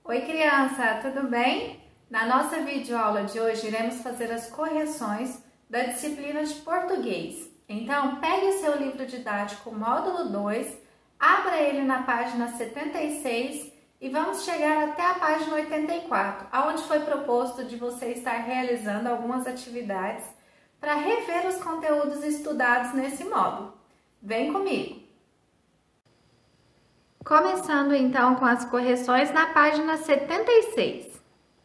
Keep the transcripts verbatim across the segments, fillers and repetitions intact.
Oi criança, tudo bem? Na nossa videoaula de hoje iremos fazer as correções da disciplina de português. Então pegue o seu livro didático módulo dois, abra ele na página setenta e seis e vamos chegar até a página oitenta e quatro, onde foi proposto de você estar realizando algumas atividades para rever os conteúdos estudados nesse módulo. Vem comigo! Começando então com as correções na página setenta e seis.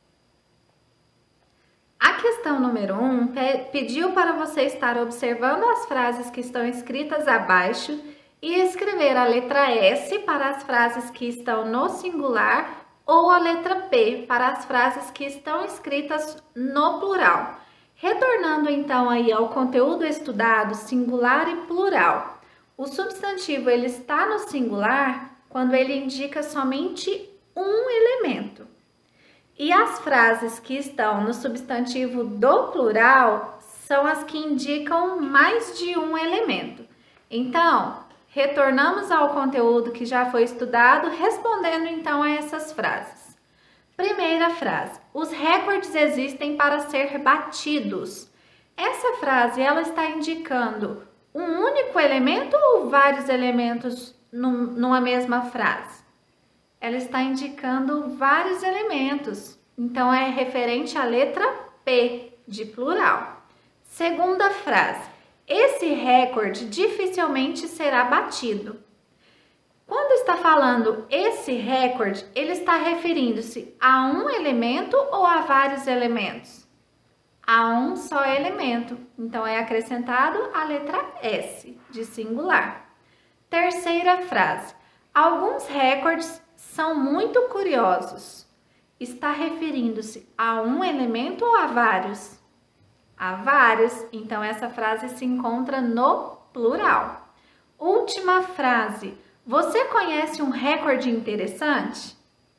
A questão número um pediu para você estar observando as frases que estão escritas abaixo e escrever a letra S para as frases que estão no singular ou a letra P para as frases que estão escritas no plural. Retornando então aí ao conteúdo estudado, singular e plural. O substantivo ele está no singular quando ele indica somente um elemento. E as frases que estão no substantivo do plural são as que indicam mais de um elemento. Então, retornamos ao conteúdo que já foi estudado, respondendo então a essas frases. Primeira frase: os recordes existem para ser batidos. Essa frase ela está indicando um único elemento ou vários elementos numa mesma frase? Ela está indicando vários elementos, então é referente à letra P de plural. Segunda frase: esse recorde dificilmente será batido. Quando está falando esse recorde, ele está referindo-se a um elemento ou a vários elementos? A um só elemento, então é acrescentado a letra S de singular. Terceira frase: alguns recordes são muito curiosos. Está referindo-se a um elemento ou a vários? A vários, então essa frase se encontra no plural. Última frase: você conhece um recorde interessante?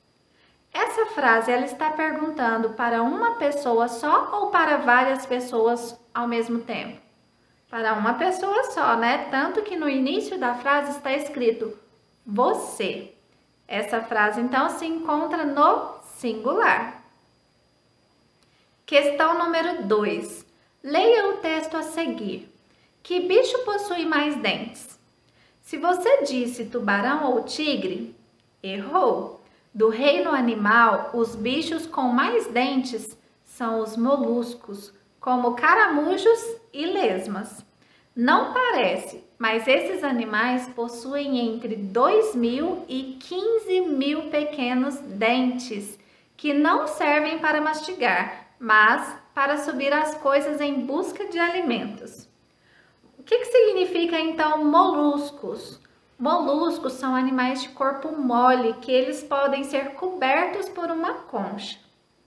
Essa frase ela está perguntando para uma pessoa só ou para várias pessoas ao mesmo tempo? Para uma pessoa só, né? Tanto que no início da frase está escrito você. Essa frase, então, se encontra no singular. Questão número dois. Leia o texto a seguir. Que bicho possui mais dentes? Se você disse tubarão ou tigre, errou. Do reino animal, os bichos com mais dentes são os moluscos, como caramujos e lesmas. Não parece, mas esses animais possuem entre dois mil e quinze mil pequenos dentes, que não servem para mastigar, mas para subir as coisas em busca de alimentos. O que que significa então moluscos? Moluscos são animais de corpo mole, que eles podem ser cobertos por uma concha.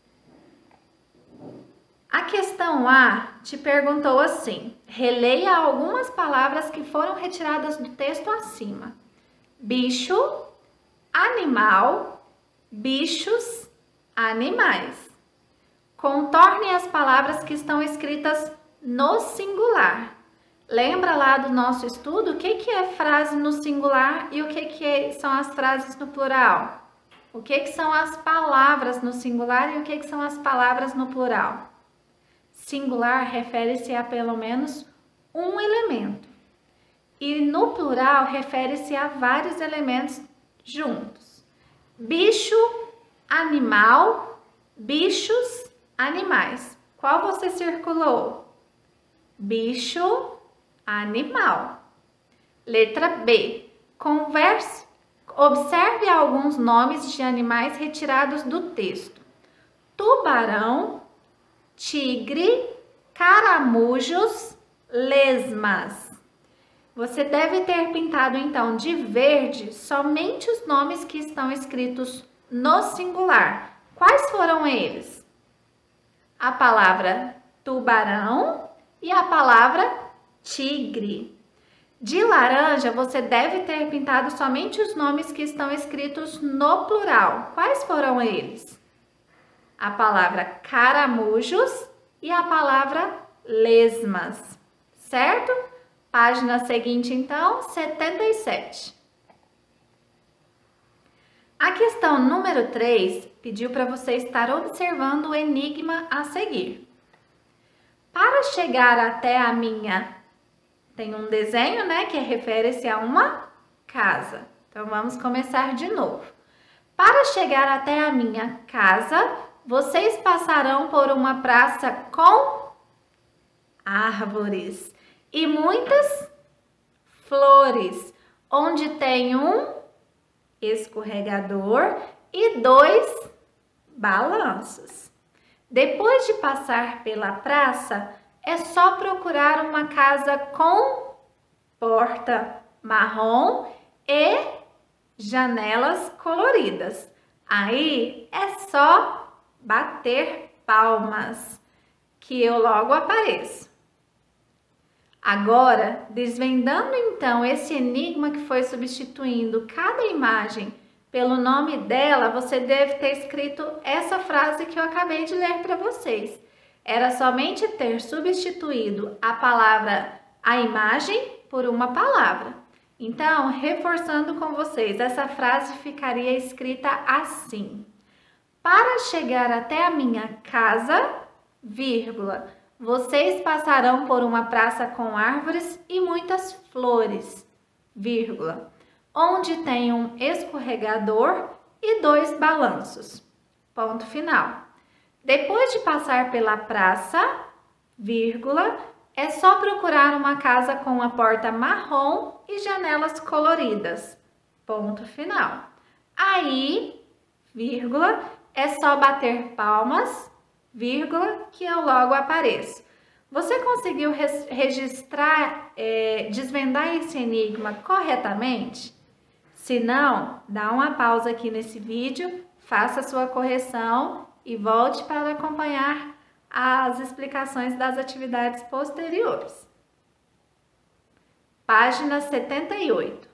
A questão A te perguntou assim: releia algumas palavras que foram retiradas do texto acima. Bicho, animal, bichos, animais. Contorne as palavras que estão escritas no singular. Lembra lá do nosso estudo o que que é frase no singular e o que que são as frases no plural? O que que são as palavras no singular e o que que são as palavras no plural? Singular refere-se a pelo menos um elemento e no plural refere-se a vários elementos juntos. Bicho, animal, bichos, animais. Qual você circulou? Bicho, animal. Letra B. Converse, observe alguns nomes de animais retirados do texto. Tubarão, tigre, caramujos, lesmas. Você deve ter pintado então de verde somente os nomes que estão escritos no singular. Quais foram eles? A palavra tubarão e a palavra tigre. De laranja, você deve ter pintado somente os nomes que estão escritos no plural. Quais foram eles? A palavra caramujos e a palavra lesmas, certo? Página seguinte, então, setenta e sete. A questão número três pediu para você estar observando o enigma a seguir. Para chegar até a minha, tem um desenho, né, que refere-se a uma casa. Então, vamos começar de novo. Para chegar até a minha casa, vocês passarão por uma praça com árvores e muitas flores, onde tem um escorregador e dois balanços. Depois de passar pela praça, é só procurar uma casa com porta marrom e janelas coloridas. Aí é só bater palmas, que eu logo apareço. Agora, desvendando então esse enigma que foi substituindo cada imagem pelo nome dela, você deve ter escrito essa frase que eu acabei de ler para vocês. Era somente ter substituído a palavra, a imagem, por uma palavra. Então, reforçando com vocês, essa frase ficaria escrita assim: para chegar até a minha casa, vírgula, vocês passarão por uma praça com árvores e muitas flores, vírgula, onde tem um escorregador e dois balanços. Ponto final. Depois de passar pela praça, vírgula, é só procurar uma casa com a porta marrom e janelas coloridas. Ponto final. Aí, vírgula, é só bater palmas, vírgula, que eu logo apareço. Você conseguiu registrar, é, desvendar esse enigma corretamente? Se não, dá uma pausa aqui nesse vídeo, faça a sua correção e volte para acompanhar as explicações das atividades posteriores. Página setenta e oito.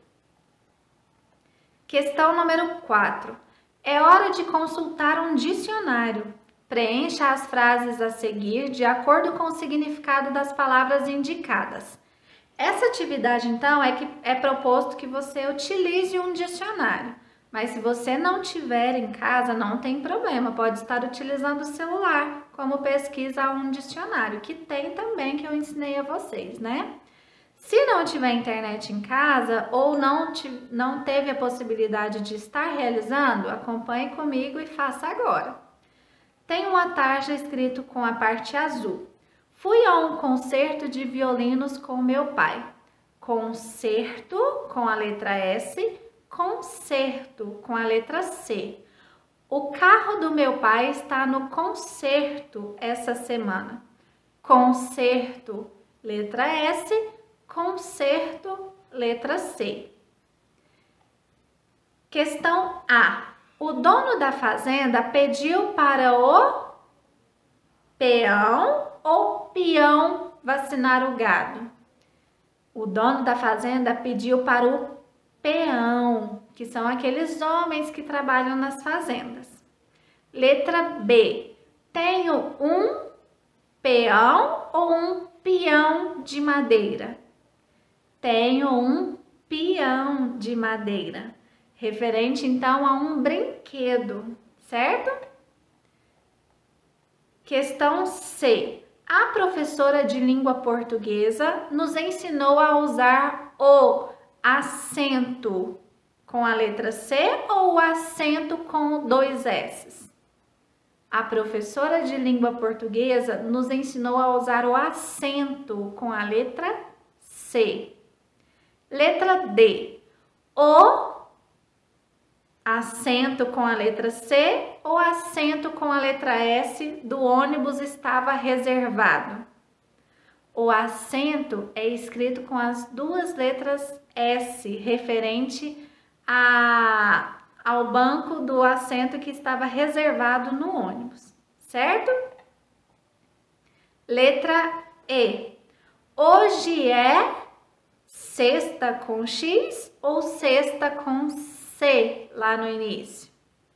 Questão número quatro. É hora de consultar um dicionário. Preencha as frases a seguir de acordo com o significado das palavras indicadas. Essa atividade, então, é que é proposto que você utilize um dicionário. Mas se você não tiver em casa, não tem problema, pode estar utilizando o celular como pesquisa um dicionário, que tem também, que eu ensinei a vocês, né? Se não tiver internet em casa ou não, te, não teve a possibilidade de estar realizando, acompanhe comigo e faça agora. Tem uma tarja escrito com a parte azul. Fui a um concerto de violinos com meu pai. Concerto com a letra S, concerto com a letra C. O carro do meu pai está no concerto essa semana. Concerto, letra S, concerto, letra C. Questão A. O dono da fazenda pediu para o peão ou peão vacinar o gado? O dono da fazenda pediu para o peão, que são aqueles homens que trabalham nas fazendas. Letra B. Tenho um peão ou um peão de madeira? Tenho um peão de madeira. Referente, então, a um brinquedo, certo? Questão C. A professora de língua portuguesa nos ensinou a usar o acento com a letra C ou o acento com dois S? A professora de língua portuguesa nos ensinou a usar o acento com a letra C. Letra D. O acento com a letra C ou acento com a letra S do ônibus estava reservado? O acento é escrito com as duas letras S, referente a, ao banco do assento que estava reservado no ônibus, certo? Letra E. Hoje é sexta com X ou sexta com C lá no início?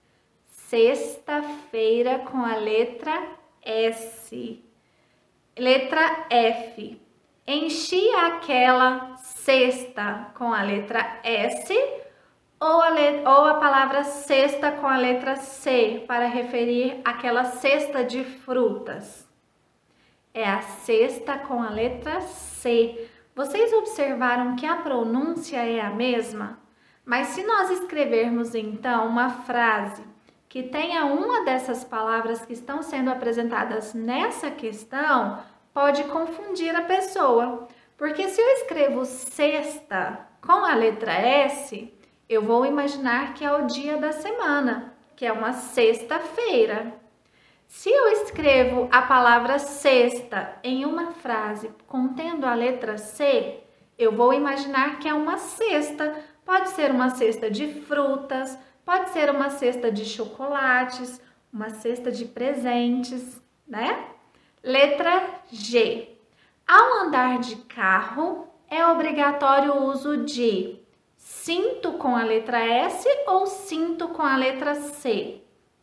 Sexta-feira com a letra S. Letra F. Enchi aquela cesta com a letra S Ou a, ou a palavra cesta com a letra C, para referir àquela cesta de frutas. É a cesta com a letra C. Vocês observaram que a pronúncia é a mesma? Mas se nós escrevermos então uma frase que tenha uma dessas palavras que estão sendo apresentadas nessa questão, pode confundir a pessoa. Porque se eu escrevo sexta com a letra S, eu vou imaginar que é o dia da semana, que é uma sexta-feira. Se eu escrevo a palavra sexta em uma frase contendo a letra C, eu vou imaginar que é uma cesta. Pode ser uma cesta de frutas, pode ser uma cesta de chocolates, uma cesta de presentes, né? Letra G. Ao andar de carro, é obrigatório o uso de cinto com a letra S ou cinto com a letra C?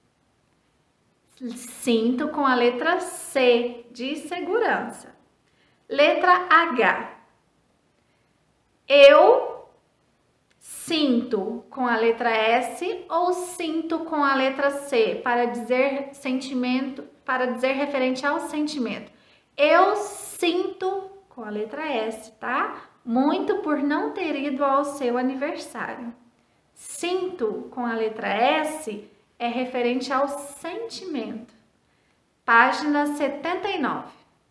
Cinto com a letra C, de segurança. Letra H. Eu sinto com a letra S ou sinto com a letra C, para dizer sentimento, para dizer referente ao sentimento. Eu sinto com a letra S, tá? Muito por não ter ido ao seu aniversário. Sinto com a letra S é referente ao sentimento. Página setenta e nove.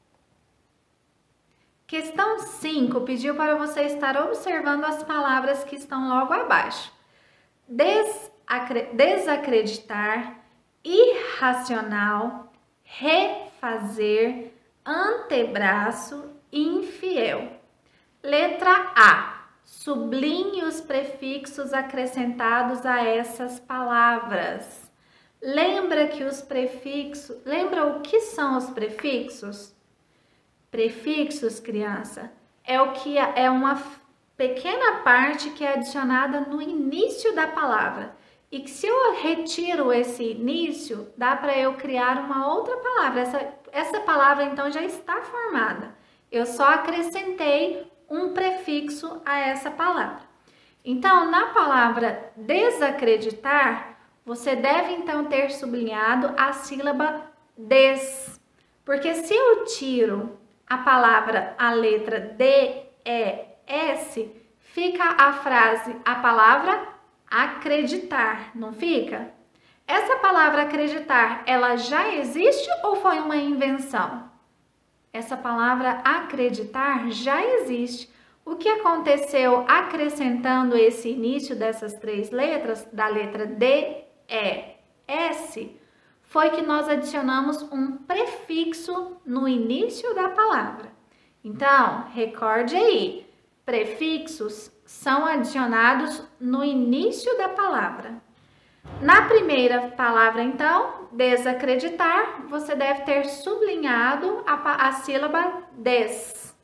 Questão cinco pediu para você estar observando as palavras que estão logo abaixo. Desacre- desacreditar, irracional, refazer, antebraço, infiel. Letra A. Sublinhe os prefixos acrescentados a essas palavras. Lembra que os prefixos... Lembra o que são os prefixos? Prefixos, criança, é o que é uma pequena parte que é adicionada no início da palavra. E que se eu retiro esse início, dá para eu criar uma outra palavra. Essa, essa palavra, então, já está formada. Eu só acrescentei um prefixo a essa palavra. Então, na palavra desacreditar, você deve então ter sublinhado a sílaba des. Porque se eu tiro a palavra, a letra D, E, S, fica a frase, a palavra acreditar, não fica? Essa palavra acreditar, ela já existe ou foi uma invenção? Essa palavra acreditar já existe. O que aconteceu acrescentando esse início dessas três letras, da letra D, E, S, foi que nós adicionamos um prefixo no início da palavra. Então, recorde aí, prefixos são adicionados no início da palavra. Na primeira palavra, então, desacreditar, você deve ter sublinhado a, a sílaba des.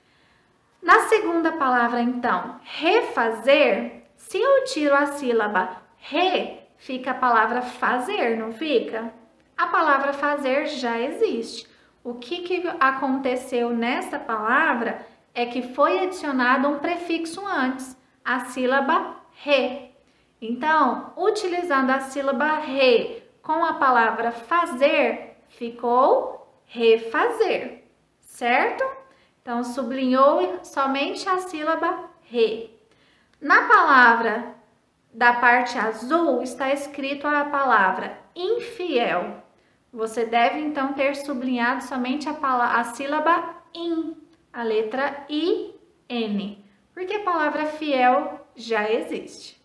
Na segunda palavra, então, refazer, se eu tiro a sílaba re, fica a palavra fazer, não fica? A palavra fazer já existe. O que, que aconteceu nessa palavra é que foi adicionado um prefixo antes, a sílaba re. Então, utilizando a sílaba re com a palavra fazer, ficou refazer, certo? Então, sublinhou somente a sílaba re. Na palavra da parte azul está escrito a palavra infiel. Você deve então ter sublinhado somente a, palavra, a sílaba in, a letra I N, porque a palavra fiel já existe.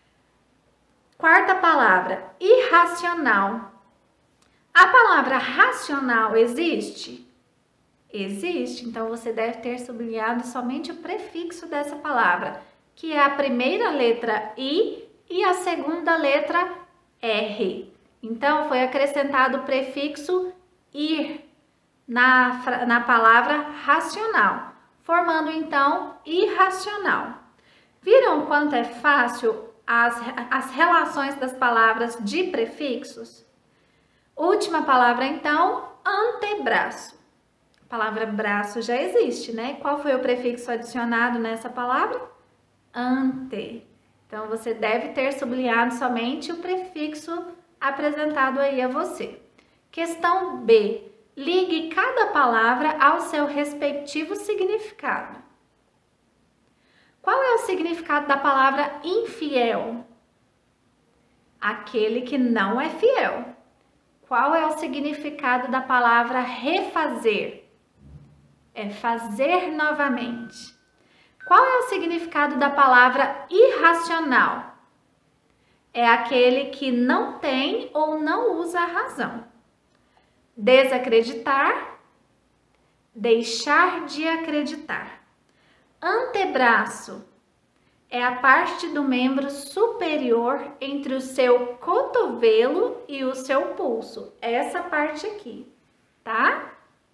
Quarta palavra, irracional. A palavra racional existe? Existe, então você deve ter sublinhado somente o prefixo dessa palavra, que é a primeira letra I e a segunda letra R. Então, foi acrescentado o prefixo ir na, na palavra racional, formando então irracional. Viram quanto é fácil as, as relações das palavras de prefixos? Última palavra, então, antebraço. A palavra braço já existe, né? Qual foi o prefixo adicionado nessa palavra? Ante. Então, você deve ter sublinhado somente o prefixo apresentado aí a você. Questão B. Ligue cada palavra ao seu respectivo significado. Qual é o significado da palavra infiel? Aquele que não é fiel. Qual é o significado da palavra refazer? É fazer novamente. Qual é o significado da palavra irracional? É aquele que não tem ou não usa a razão. Desacreditar, deixar de acreditar. Antebraço é a parte do membro superior entre o seu cotovelo e o seu pulso. Essa parte aqui, tá?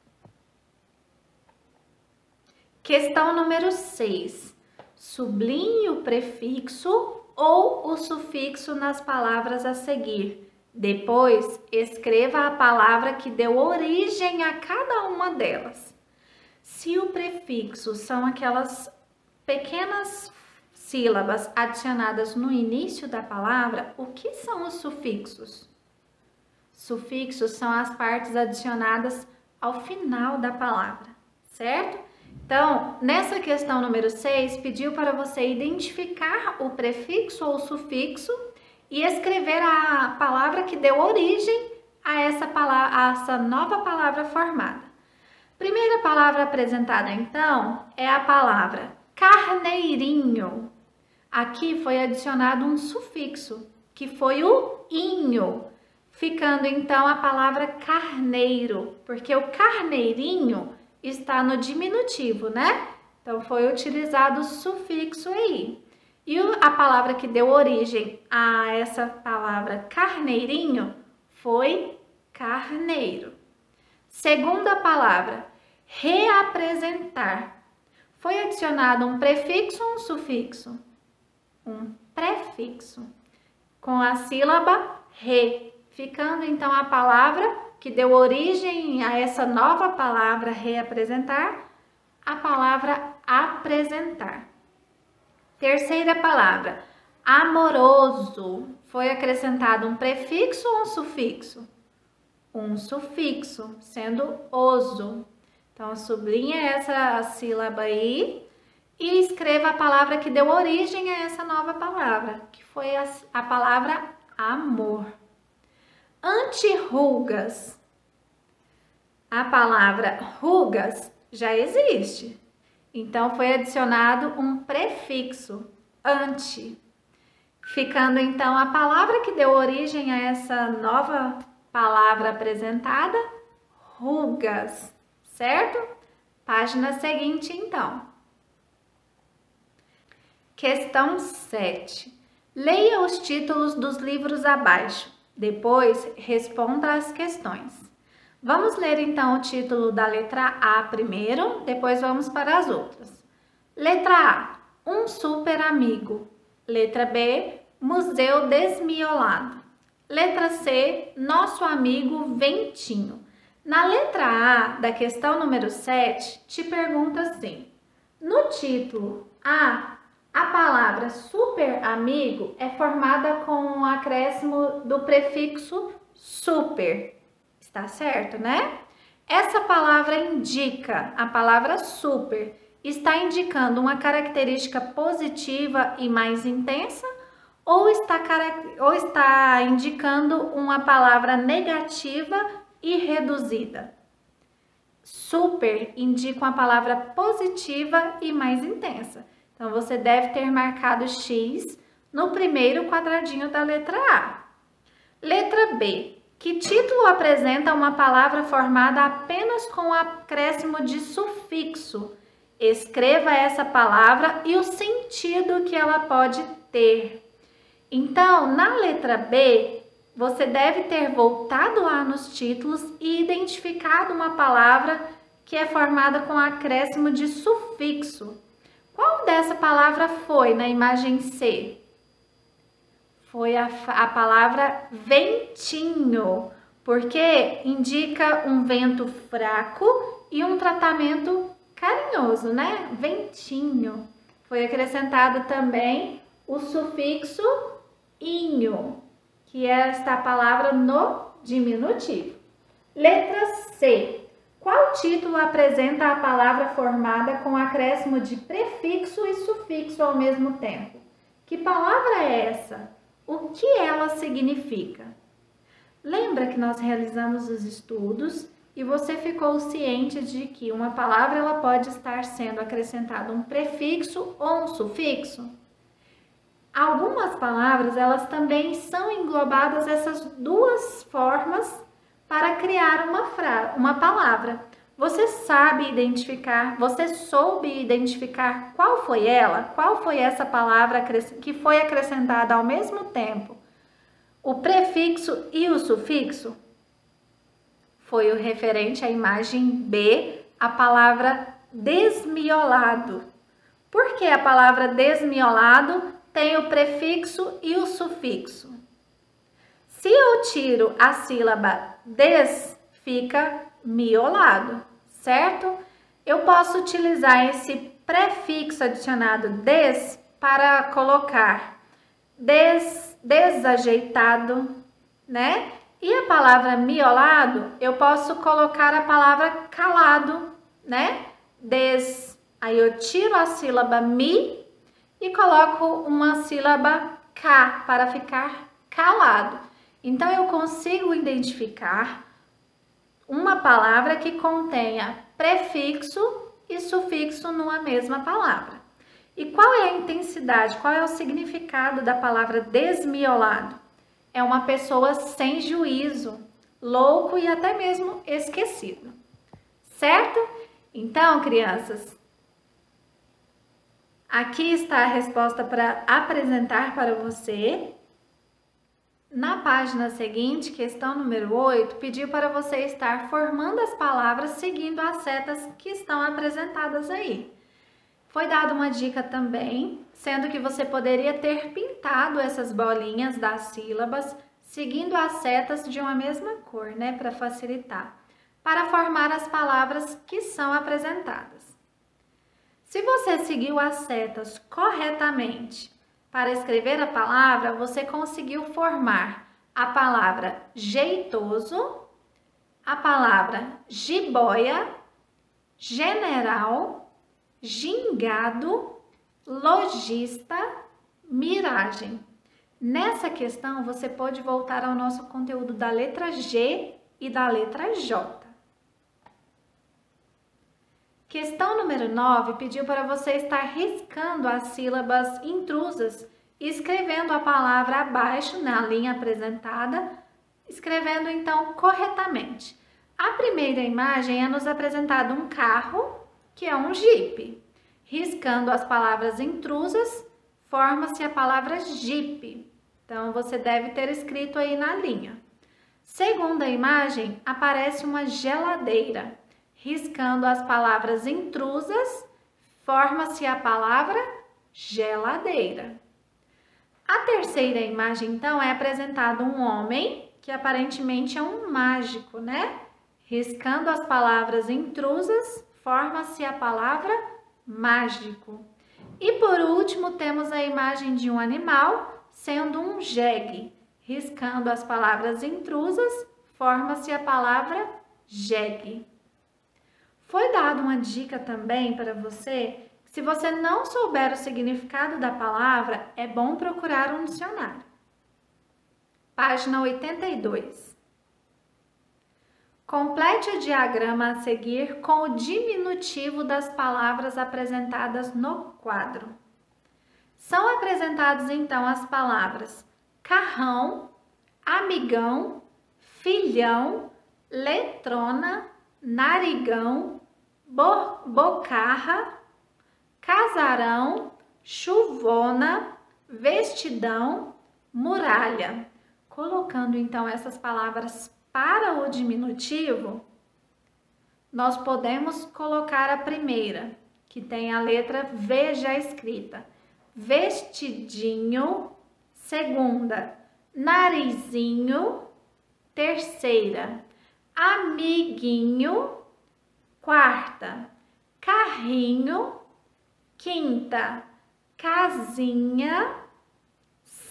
Questão número seis. Sublinhe o prefixo ou o sufixo nas palavras a seguir. Depois, escreva a palavra que deu origem a cada uma delas. Se o prefixo são aquelas pequenas sílabas adicionadas no início da palavra, o que são os sufixos? Sufixos são as partes adicionadas ao final da palavra, certo? Então, nessa questão número seis, pediu para você identificar o prefixo ou sufixo e escrever a palavra que deu origem a essa, palavra, a essa nova palavra formada. Primeira palavra apresentada, então, é a palavra carneirinho. Aqui foi adicionado um sufixo, que foi o inho, ficando então a palavra carneiro, porque o carneirinho está no diminutivo, né? Então, foi utilizado o sufixo aí. E a palavra que deu origem a essa palavra carneirinho foi carneiro. Segunda palavra, reapresentar. Foi adicionado um prefixo ou um sufixo? Um prefixo, com a sílaba re, ficando então a palavra que deu origem a essa nova palavra reapresentar, a palavra apresentar. Terceira palavra, amoroso. Foi acrescentado um prefixo ou um sufixo? Um sufixo, sendo oso. Então, sublinha essa sílaba aí e escreva a palavra que deu origem a essa nova palavra, que foi a, a palavra amor. Antirrugas. A palavra rugas já existe. Então, foi adicionado um prefixo, anti, ficando então a palavra que deu origem a essa nova palavra apresentada, rugas, certo? Página seguinte, então. Questão sete. Leia os títulos dos livros abaixo. Depois, responda as questões. Vamos ler então o título da letra A primeiro, depois vamos para as outras. Letra A, um super amigo. Letra B, museu desmiolado. Letra C, nosso amigo Ventinho. Na letra A da questão número sete, te pergunta assim: no título A, a palavra super amigo é formada com o acréscimo do prefixo super. Está certo, né? Essa palavra indica, a palavra super, está indicando uma característica positiva e mais intensa ou está, ou está indicando uma palavra negativa e reduzida? Super indica uma palavra positiva e mais intensa. Então, você deve ter marcado X no primeiro quadradinho da letra A. Letra B. Que título apresenta uma palavra formada apenas com o acréscimo de sufixo? Escreva essa palavra e o sentido que ela pode ter. Então, na letra B, você deve ter voltado lá nos títulos e identificado uma palavra que é formada com acréscimo de sufixo. Qual dessa palavra foi na imagem C? Foi a, a palavra ventinho, porque indica um vento fraco e um tratamento carinhoso, né? Ventinho. Foi acrescentado também o sufixo inho, que é esta palavra no diminutivo. Letra C. Qual título apresenta a palavra formada com acréscimo de prefixo e sufixo ao mesmo tempo? Que palavra é essa? O que ela significa? Lembra que nós realizamos os estudos e você ficou ciente de que uma palavra ela pode estar sendo acrescentado um prefixo ou um sufixo? Algumas palavras elas também são englobadas essas duas formas para criar uma frase, uma palavra. Você sabe identificar, você soube identificar qual foi ela? Qual foi essa palavra que foi acrescentada ao mesmo tempo? O prefixo e o sufixo? Foi o referente à imagem B, a palavra desmiolado. Por que a palavra desmiolado tem o prefixo e o sufixo? Se eu tiro a sílaba des, fica miolado, certo? Eu posso utilizar esse prefixo adicionado des para colocar des, desajeitado, né? E a palavra miolado, eu posso colocar a palavra calado, né? Des, aí eu tiro a sílaba mi e coloco uma sílaba k para ficar calado. Então, eu consigo identificar uma palavra que contenha prefixo e sufixo numa mesma palavra. E qual é a intensidade, qual é o significado da palavra desmiolado? É uma pessoa sem juízo, louco e até mesmo esquecido. Certo? Então, crianças, aqui está a resposta para apresentar para você. Na página seguinte, questão número oito, pediu para você estar formando as palavras seguindo as setas que estão apresentadas aí. Foi dada uma dica também, sendo que você poderia ter pintado essas bolinhas das sílabas seguindo as setas de uma mesma cor, né, para facilitar, para formar as palavras que são apresentadas. Se você seguiu as setas corretamente, para escrever a palavra, você conseguiu formar a palavra jeitoso, a palavra jiboia, general, gingado, lojista, miragem. Nessa questão, você pode voltar ao nosso conteúdo da letra G e da letra J. Questão número nove pediu para você estar riscando as sílabas intrusas e escrevendo a palavra abaixo na linha apresentada, escrevendo então corretamente. A primeira imagem é nos apresentado um carro, que é um Jeep. Riscando as palavras intrusas, forma-se a palavra Jeep. Então, você deve ter escrito aí na linha. Segunda imagem, aparece uma geladeira. Riscando as palavras intrusas, forma-se a palavra geladeira. A terceira imagem, então, é apresentado um homem, que aparentemente é um mágico, né? Riscando as palavras intrusas, forma-se a palavra mágico. E por último, temos a imagem de um animal, sendo um jegue. Riscando as palavras intrusas, forma-se a palavra jegue. Foi dada uma dica também para você, que se você não souber o significado da palavra, é bom procurar um dicionário. Página oitenta e dois. Complete o diagrama a seguir com o diminutivo das palavras apresentadas no quadro. São apresentadas então as palavras carrão, amigão, filhão, letrona, narigão, bo bocarra, casarão, chuvona, vestidão, muralha. Colocando então essas palavras para o diminutivo, nós podemos colocar a primeira, que tem a letra V já escrita. Vestidinho. Segunda, narizinho. Terceira, amiguinho. Quarta, carrinho. Quinta, casinha.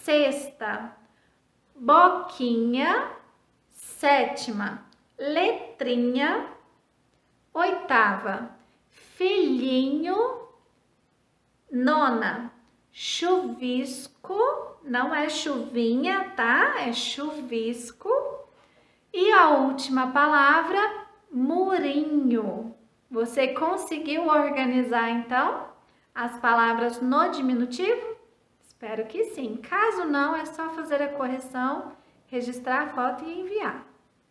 sexta. Boquinha, sétima. Letrinha, oitava. Filhinho, nona. Chuvisco, não é chuvinha, tá? É chuvisco. E a última palavra, murinho. Você conseguiu organizar, então, as palavras no diminutivo? Espero que sim. Caso não, é só fazer a correção, registrar a foto e enviar.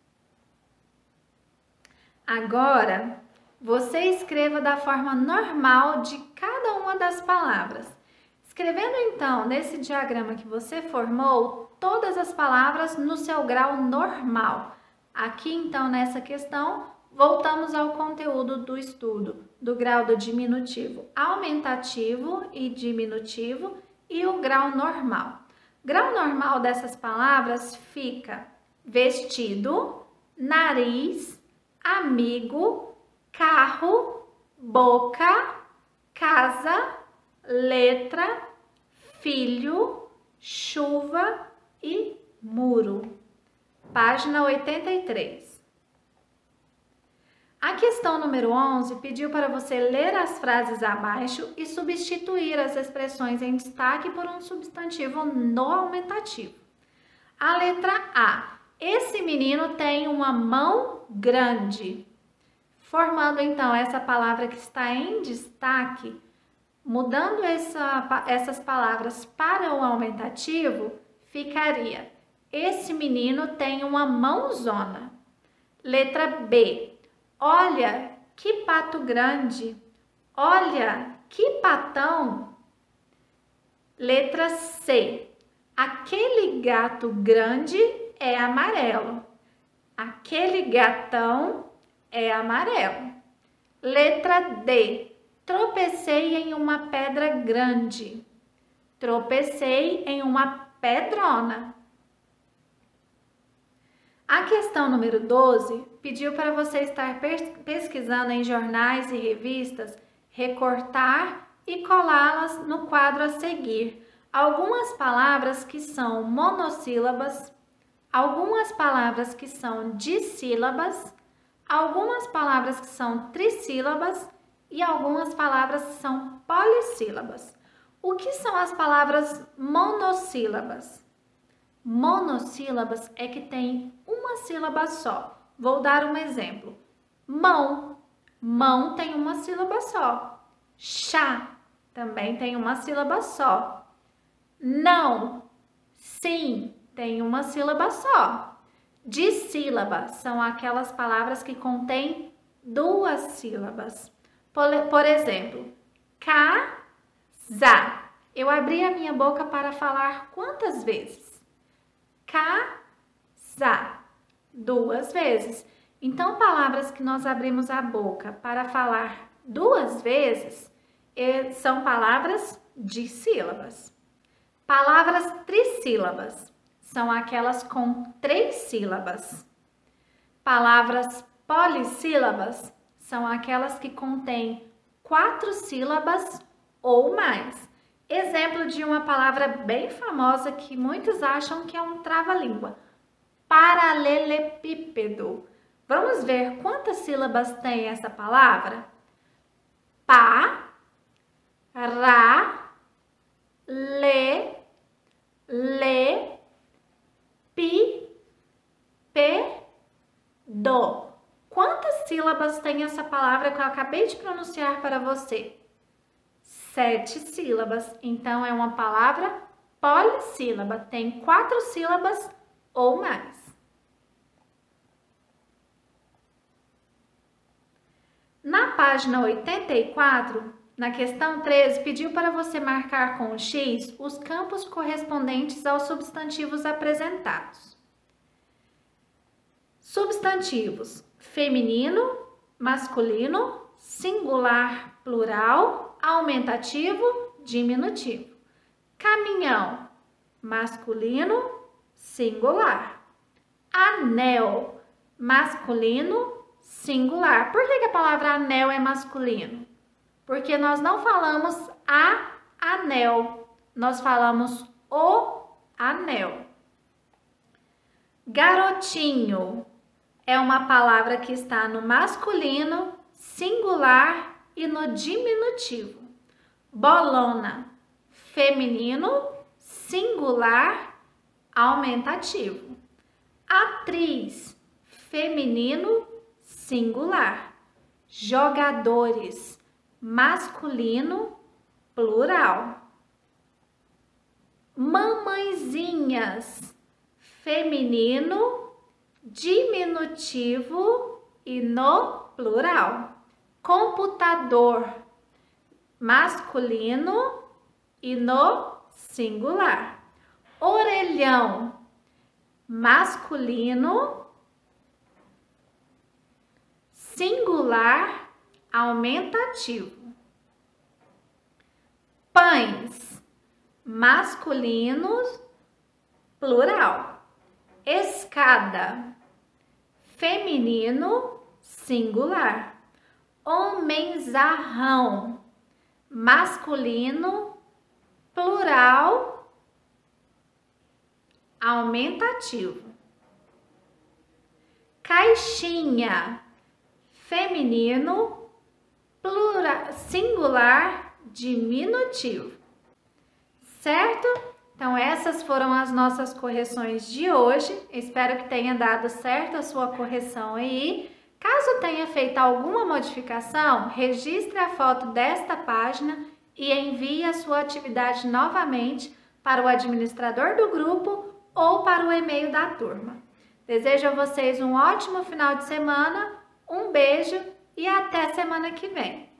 Agora, você escreva da forma normal de cada uma das palavras. Escrevendo, então, nesse diagrama que você formou, todas as palavras no seu grau normal. Aqui, então, nessa questão, voltamos ao conteúdo do estudo, do grau do diminutivo aumentativo e diminutivo e o grau normal. Grau normal dessas palavras fica vestido, nariz, amigo, carro, boca, casa, letra, filho, chuva e muro. Página oitenta e três. A questão número onze pediu para você ler as frases abaixo e substituir as expressões em destaque por um substantivo no aumentativo. A letra A. Esse menino tem uma mão grande. Formando, então, essa palavra que está em destaque, mudando essa, essas palavras para o aumentativo, ficaria: esse menino tem uma mãozona. Letra B. Olha que pato grande. Olha que patão. Letra C. Aquele gato grande é amarelo. Aquele gatão é amarelo. Letra D. Tropecei em uma pedra grande. Tropecei em uma pedrona. A questão número doze pediu para você estar pesquisando em jornais e revistas, recortar e colá-las no quadro a seguir. Algumas palavras que são monossílabas, algumas palavras que são dissílabas, algumas palavras que são trissílabas e algumas palavras que são polissílabas. O que são as palavras monossílabas? Monossílabas é que tem uma sílaba só. Vou dar um exemplo. Mão. Mão tem uma sílaba só. Chá também tem uma sílaba só. Não. Sim tem uma sílaba só. Dissílaba são aquelas palavras que contêm duas sílabas. Por, por exemplo, casa. Eu abri a minha boca para falar quantas vezes? Casa, duas vezes. Então, palavras que nós abrimos a boca para falar duas vezes são palavras dissílabas. Palavras trissílabas são aquelas com três sílabas. Palavras polissílabas são aquelas que contêm quatro sílabas ou mais. Exemplo de uma palavra bem famosa que muitos acham que é um trava-língua. Paralelepípedo. Vamos ver quantas sílabas tem essa palavra? Pa, ra, le, le, pi, pe, do. Quantas sílabas tem essa palavra que eu acabei de pronunciar para você? Sete sílabas. Então, é uma palavra polissílaba. Tem quatro sílabas ou mais. Na página oitenta e quatro, na questão treze, pediu para você marcar com o X os campos correspondentes aos substantivos apresentados. Substantivos: feminino, masculino, singular, plural, aumentativo, diminutivo. Caminhão, masculino, singular. Anel, masculino, singular. Por que que a palavra anel é masculino? Porque nós não falamos a anel, nós falamos o anel. Garotinho é uma palavra que está no masculino, singular e no diminutivo. Bolona, feminino, singular, aumentativo. Atriz, feminino, singular. Jogadores, masculino, plural. Mamãezinhas, feminino, diminutivo e no plural. Computador, masculino e no singular. Orelhão, masculino, singular, aumentativo. Pães, masculino, plural. Escada, feminino, singular. Homenzarrão, masculino, plural, aumentativo. Caixinha, feminino, plural, singular, diminutivo. Certo? Então essas foram as nossas correções de hoje. Espero que tenha dado certo a sua correção aí. Caso tenha feito alguma modificação, registre a foto desta página e envie a sua atividade novamente para o administrador do grupo ou para o e-mail da turma. Desejo a vocês um ótimo final de semana, um beijo e até semana que vem!